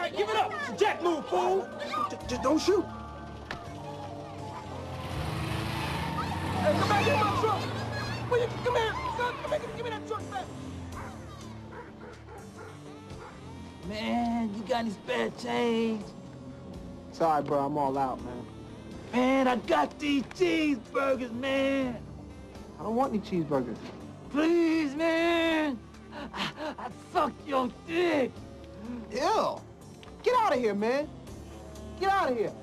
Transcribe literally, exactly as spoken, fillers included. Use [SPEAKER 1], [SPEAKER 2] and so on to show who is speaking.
[SPEAKER 1] right, give it up. It's a jack move, fool. Just, just don't shoot. Hey, come back, get my truck. Will you, come here, son. Come here, give me that truck back.
[SPEAKER 2] Man, you got any spare change?
[SPEAKER 3] Sorry, bro, I'm all out, man.
[SPEAKER 2] Man, I got these cheeseburgers, man.
[SPEAKER 3] I don't want any cheeseburgers.
[SPEAKER 2] Please, man. I, I suck your dick.
[SPEAKER 3] Ew. Get out of here, man. Get out of here.